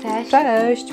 Cześć. Cześć!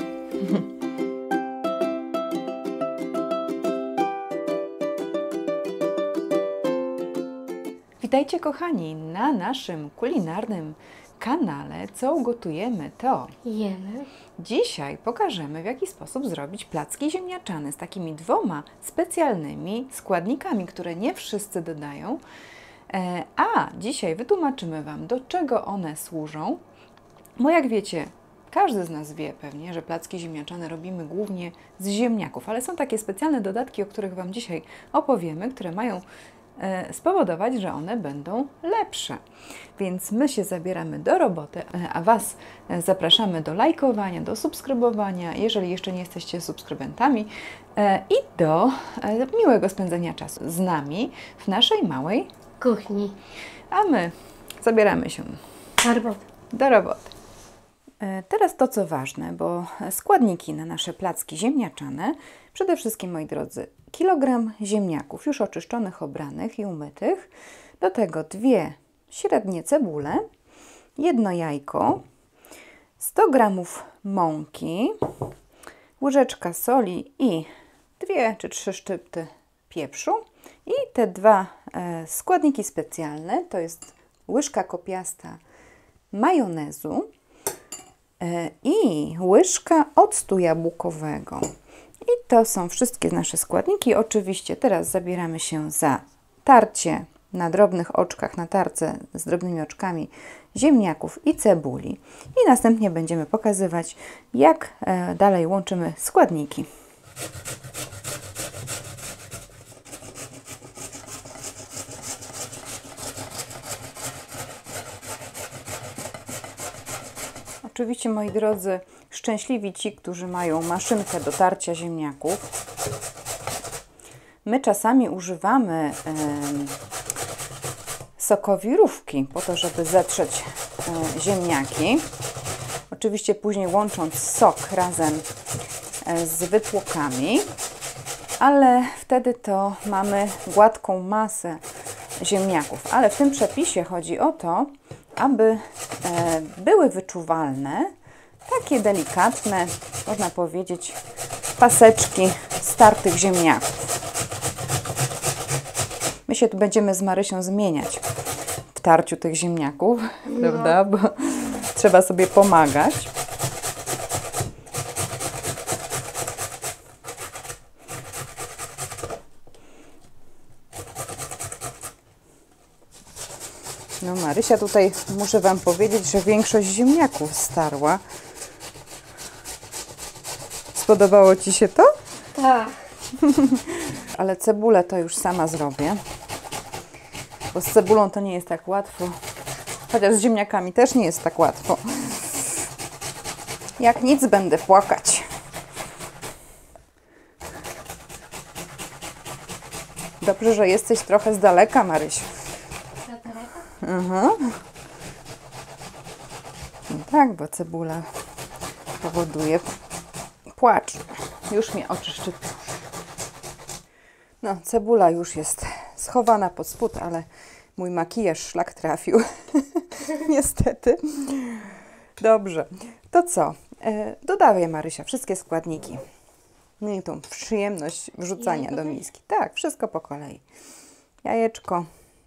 Witajcie kochani na naszym kulinarnym kanale Co ugotujemy to. Jemy. Dzisiaj pokażemy, w jaki sposób zrobić placki ziemniaczane z takimi dwoma specjalnymi składnikami, które nie wszyscy dodają. A dzisiaj wytłumaczymy Wam, do czego one służą. Bo jak wiecie, każdy z nas wie pewnie, że placki ziemniaczane robimy głównie z ziemniaków, ale są takie specjalne dodatki, o których Wam dzisiaj opowiemy, które mają spowodować, że one będą lepsze. Więc my się zabieramy do roboty, a Was zapraszamy do lajkowania, do subskrybowania, jeżeli jeszcze nie jesteście subskrybentami, i do miłego spędzenia czasu z nami w naszej małej Kuchni. A my zabieramy się do roboty. Teraz to, co ważne, bo składniki na nasze placki ziemniaczane, przede wszystkim, moi drodzy, kilogram ziemniaków już oczyszczonych, obranych i umytych, do tego 2 średnie cebule, 1 jajko, 100 gramów mąki, łyżeczka soli i 2 czy 3 szczypty pieprzu i te 2 składniki specjalne, to jest łyżka kopiasta majonezu i łyżka octu jabłkowego. I to są wszystkie nasze składniki. Oczywiście teraz zabieramy się za tarcie na drobnych oczkach, na tarce z drobnymi oczkami ziemniaków i cebuli. I następnie będziemy pokazywać, jak dalej łączymy składniki. Oczywiście, moi drodzy, szczęśliwi ci, którzy mają maszynkę do tarcia ziemniaków. My czasami używamy sokowirówki po to, żeby zetrzeć ziemniaki. Oczywiście później łącząc sok razem z wytłokami, ale wtedy to mamy gładką masę ziemniaków. Ale w tym przepisie chodzi o to, aby były wyczuwalne takie delikatne, można powiedzieć, paseczki startych ziemniaków. My się tu będziemy z Marysią zmieniać w tarciu tych ziemniaków, prawda? Bo trzeba sobie pomagać. No, Marysia tutaj, muszę Wam powiedzieć, że większość ziemniaków starła. Spodobało Ci się to? Tak. Ale cebulę to już sama zrobię. Bo z cebulą to nie jest tak łatwo. Chociaż z ziemniakami też nie jest tak łatwo. Jak nic, będę płakać. Dobrze, że jesteś trochę z daleka, Marysiu. Aha. No tak, bo cebula powoduje płacz. Już mnie oczy szczypią. No, cebula już jest schowana pod spód, ale mój makijaż szlak trafił. Niestety. Dobrze. To co? Dodawaj, Marysia, wszystkie składniki. Miej tą przyjemność wrzucania do miski. Tak, wszystko po kolei. Jajeczko.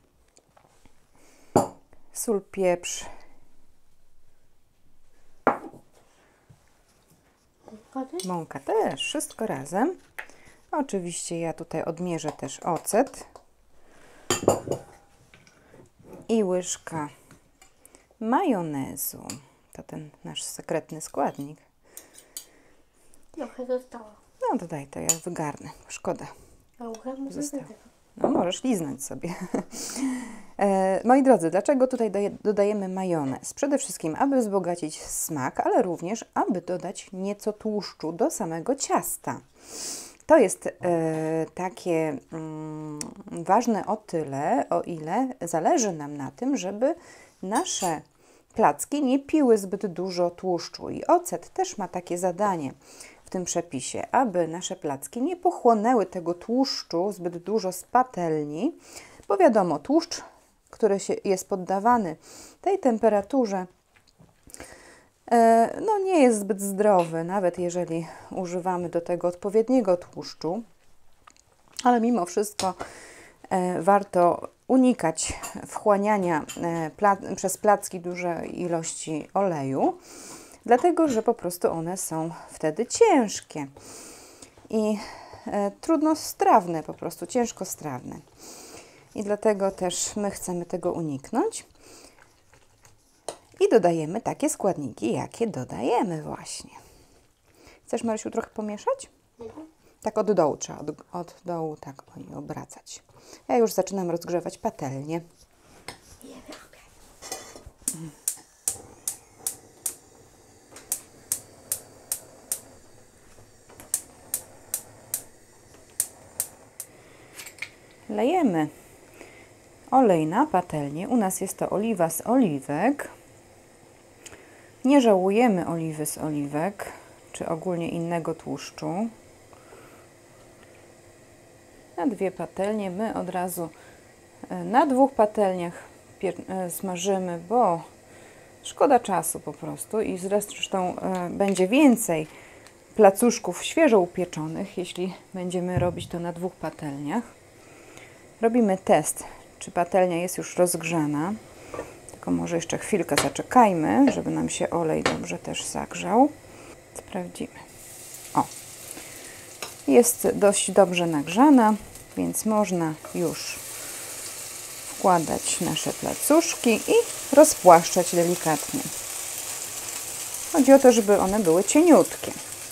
Sól, pieprz. Mąka też, wszystko razem. Oczywiście ja tutaj odmierzę też ocet. I łyżka majonezu. To ten nasz sekretny składnik. Trochę zostało. No dodaj to, ja wygarnę. Szkoda. Zostało. No możesz liznąć sobie. Moi drodzy, dlaczego tutaj dodajemy majonez? Przede wszystkim, aby wzbogacić smak, ale również, aby dodać nieco tłuszczu do samego ciasta. To jest takie ważne o tyle, o ile zależy nam na tym, żeby nasze placki nie piły zbyt dużo tłuszczu. I ocet też ma takie zadanie w tym przepisie, aby nasze placki nie pochłonęły tego tłuszczu zbyt dużo z patelni, bo wiadomo, tłuszcz, który jest poddawany tej temperaturze, No nie jest zbyt zdrowy, nawet jeżeli używamy do tego odpowiedniego tłuszczu, ale mimo wszystko warto unikać wchłaniania przez placki dużej ilości oleju, dlatego że po prostu one są wtedy ciężkie i trudnostrawne, po prostu ciężkostrawne. I dlatego też my chcemy tego uniknąć. I dodajemy takie składniki, jakie dodajemy właśnie. Chcesz, Marysiu, trochę pomieszać? Tak od dołu trzeba, od dołu tak obracać. Ja już zaczynam rozgrzewać patelnię. Lejemy olej na patelnię. U nas jest to oliwa z oliwek. Nie żałujemy oliwy z oliwek, czy ogólnie innego tłuszczu. Na 2 patelnie my od razu na 2 patelniach smażymy, bo szkoda czasu po prostu i zresztą będzie więcej placuszków świeżo upieczonych, jeśli będziemy robić to na 2 patelniach. Robimy test, czy patelnia jest już rozgrzana. Tylko może jeszcze chwilkę zaczekajmy, żeby nam się olej dobrze też zagrzał. Sprawdzimy. O, jest dość dobrze nagrzana, więc można już wkładać nasze placuszki i rozpłaszczać delikatnie. Chodzi o to, żeby one były cieniutkie.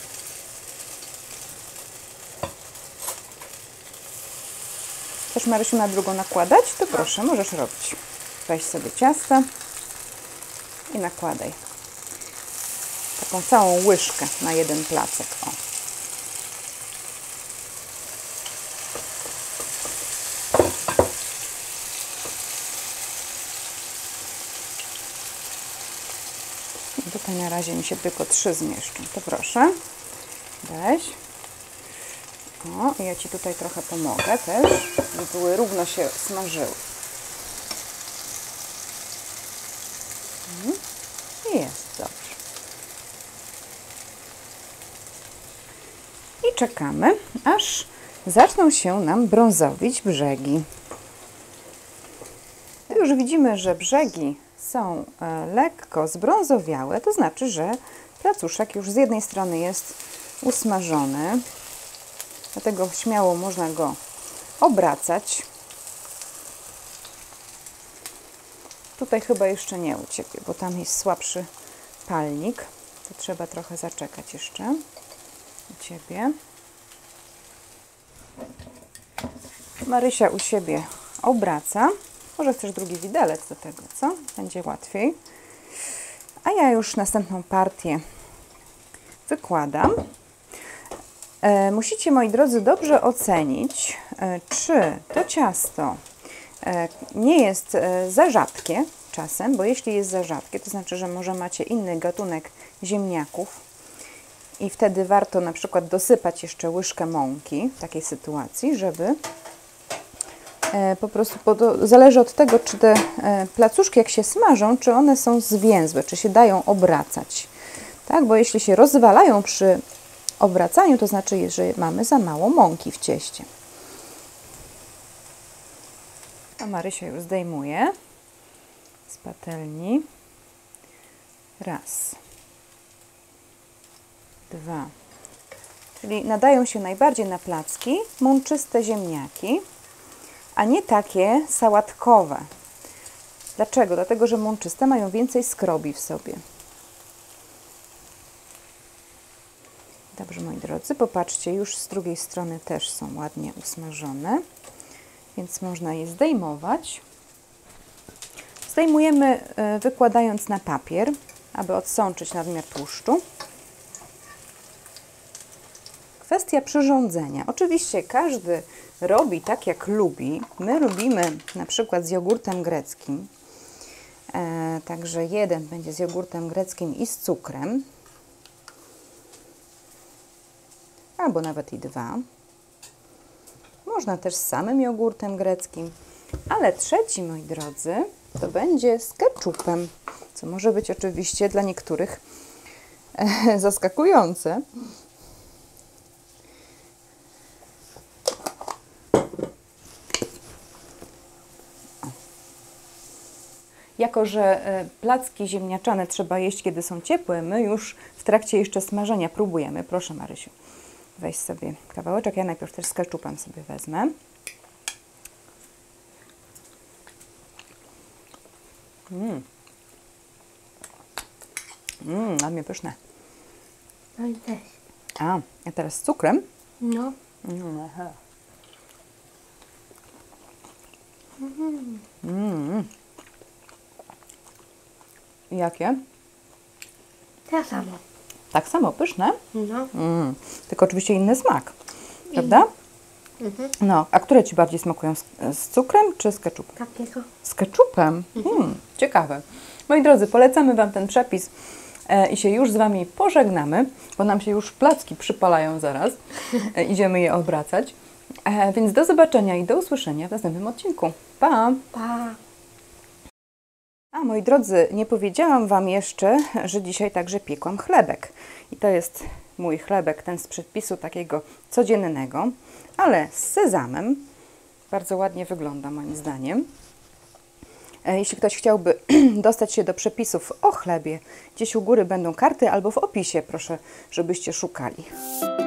Chcesz, Marysiu, na drugą nakładać? To proszę, możesz robić. Weź sobie ciasto i nakładaj. Taką całą łyżkę na jeden placek. O. Tutaj na razie mi się tylko 3 zmieszczą. To proszę, weź. O, ja Ci tutaj trochę pomogę też, żeby były równo się smażyły. I jest dobrze. I czekamy, aż zaczną się nam brązowić brzegi. Już widzimy, że brzegi są lekko zbrązowiałe, to znaczy, że placuszek już z jednej strony jest usmażony. Dlatego śmiało można go obracać. Tutaj chyba jeszcze nie u Ciebie, bo tam jest słabszy palnik. To trzeba trochę zaczekać jeszcze u Ciebie. Marysia u siebie obraca. Może chcesz drugi widelec do tego, co? Będzie łatwiej. A ja już następną partię wykładam. Musicie, moi drodzy, dobrze ocenić, czy to ciasto nie jest za rzadkie czasem, bo jeśli jest za rzadkie, to znaczy, że może macie inny gatunek ziemniaków i wtedy warto na przykład dosypać jeszcze łyżkę mąki w takiej sytuacji, żeby po prostu, bo to zależy od tego, czy te placuszki jak się smażą, czy one są zwięzłe, czy się dają obracać. Tak? Bo jeśli się rozwalają przy obracaniu, to znaczy, że mamy za mało mąki w cieście. A Marysia już zdejmuje z patelni. 1, 2. Czyli nadają się najbardziej na placki mączyste ziemniaki, a nie takie sałatkowe. Dlaczego? Dlatego, że mączyste mają więcej skrobi w sobie. Dobrze, moi drodzy, popatrzcie, już z drugiej strony też są ładnie usmażone, więc można je zdejmować. Zdejmujemy, wykładając na papier, aby odsączyć nadmiar tłuszczu. Kwestia przyrządzenia. Oczywiście każdy robi tak, jak lubi. My lubimy na przykład z jogurtem greckim. Także jeden będzie z jogurtem greckim i z cukrem. Albo nawet i 2. Można też z samym jogurtem greckim. Ale trzeci, moi drodzy, to będzie z ketchupem. co może być oczywiście dla niektórych zaskakujące. Jako że placki ziemniaczane trzeba jeść, kiedy są ciepłe, my już w trakcie jeszcze smażenia próbujemy. Proszę, Marysiu, weź sobie kawałeczek. Ja najpierw też z keczupem sobie wezmę. Dla mnie pyszne. No i też. A teraz z cukrem? No. Jakie? Tak samo. Tak samo pyszne? No. Tylko oczywiście inny smak, prawda? No, a które Ci bardziej smakują? Z cukrem czy z keczupem? Takiego. Z keczupem? Ciekawe. Moi drodzy, polecamy Wam ten przepis i się już z Wami pożegnamy, bo nam się już placki przypalają zaraz. Idziemy je obracać. Więc do zobaczenia i do usłyszenia w następnym odcinku. Pa! Pa. A moi drodzy, nie powiedziałam Wam jeszcze, że dzisiaj także piekłam chlebek. I to jest mój chlebek, ten z przepisu takiego codziennego, ale z sezamem. Bardzo ładnie wygląda moim zdaniem. Jeśli ktoś chciałby dostać się do przepisów o chlebie, gdzieś u góry będą karty albo w opisie, proszę, żebyście szukali.